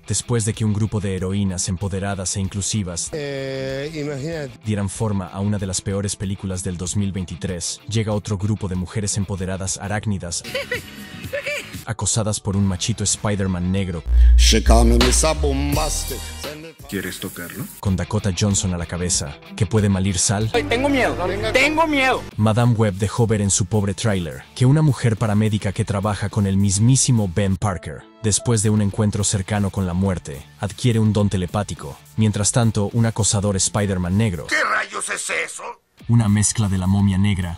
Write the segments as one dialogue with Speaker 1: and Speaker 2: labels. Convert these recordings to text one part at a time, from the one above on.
Speaker 1: Después de que un grupo de heroínas empoderadas e inclusivas dieran forma a una de las peores películas del 2023, llega otro grupo de mujeres empoderadas arácnidas acosadas por un machito Spider-Man negro
Speaker 2: ¿Quieres tocarlo?
Speaker 1: con Dakota Johnson a la cabeza, que puede malir sal.
Speaker 3: Tengo miedo, tengo miedo.
Speaker 1: Madame Web dejó ver en su pobre tráiler que una mujer paramédica que trabaja con el mismísimo Ben Parker, después de un encuentro cercano con la muerte, adquiere un don telepático. Mientras tanto, un acosador Spider-Man negro,
Speaker 2: ¿Qué rayos es eso?
Speaker 1: una mezcla de la momia negra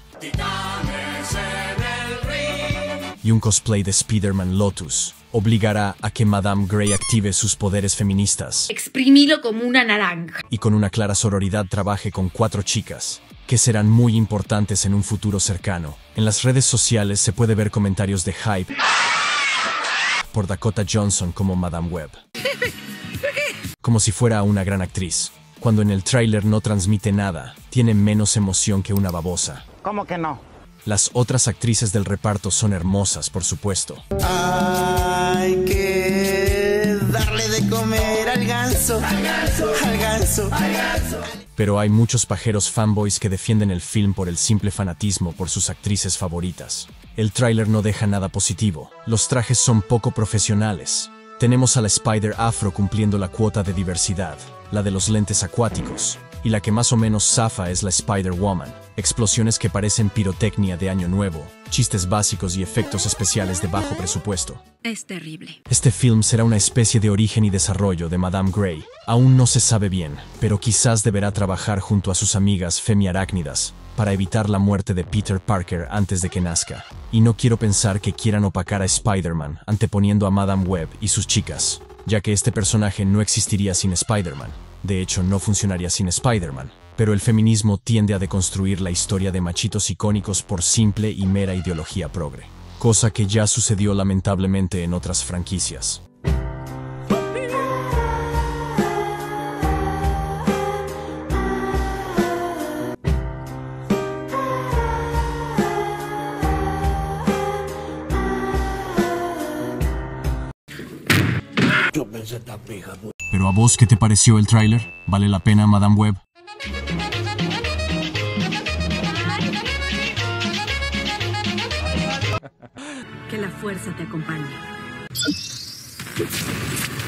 Speaker 1: y un cosplay de Spider-Man Lotus, obligará a que Madame Grey active sus poderes feministas
Speaker 4: Exprimilo como una naranja.
Speaker 1: y con una clara sororidad trabaje con 4 chicas, que serán muy importantes en un futuro cercano. En las redes sociales se puede ver comentarios de hype por Dakota Johnson como Madame Web, como si fuera una gran actriz, cuando en el tráiler no transmite nada, tiene menos emoción que una babosa.
Speaker 3: ¿Cómo que no?
Speaker 1: Las otras actrices del reparto son hermosas, por supuesto.
Speaker 5: Hay que darle de comer al ganso, al ganso, al ganso, al ganso.
Speaker 1: Pero hay muchos pajeros fanboys que defienden el film por el simple fanatismo por sus actrices favoritas. El tráiler no deja nada positivo. Los trajes son poco profesionales. Tenemos a la Spider Afro cumpliendo la cuota de diversidad, la de los lentes acuáticos, y la que más o menos zafa es la Spider-Woman. Explosiones que parecen pirotecnia de Año Nuevo, chistes básicos y efectos especiales de bajo presupuesto.
Speaker 4: Es terrible.
Speaker 1: Este film será una especie de origen y desarrollo de Madame Grey. Aún no se sabe bien, pero quizás deberá trabajar junto a sus amigas femiarácnidas para evitar la muerte de Peter Parker antes de que nazca. Y no quiero pensar que quieran opacar a Spider-Man anteponiendo a Madame Web y sus chicas, ya que este personaje no existiría sin Spider-Man. De hecho, no funcionaría sin Spider-Man. Pero el feminismo tiende a deconstruir la historia de machitos icónicos por simple y mera ideología progre, cosa que ya sucedió lamentablemente en otras franquicias.
Speaker 5: Yo pensé esta pija.
Speaker 1: ¿Pero a vos qué te pareció el tráiler? ¿Vale la pena, Madame Web?
Speaker 4: Que la fuerza te acompañe.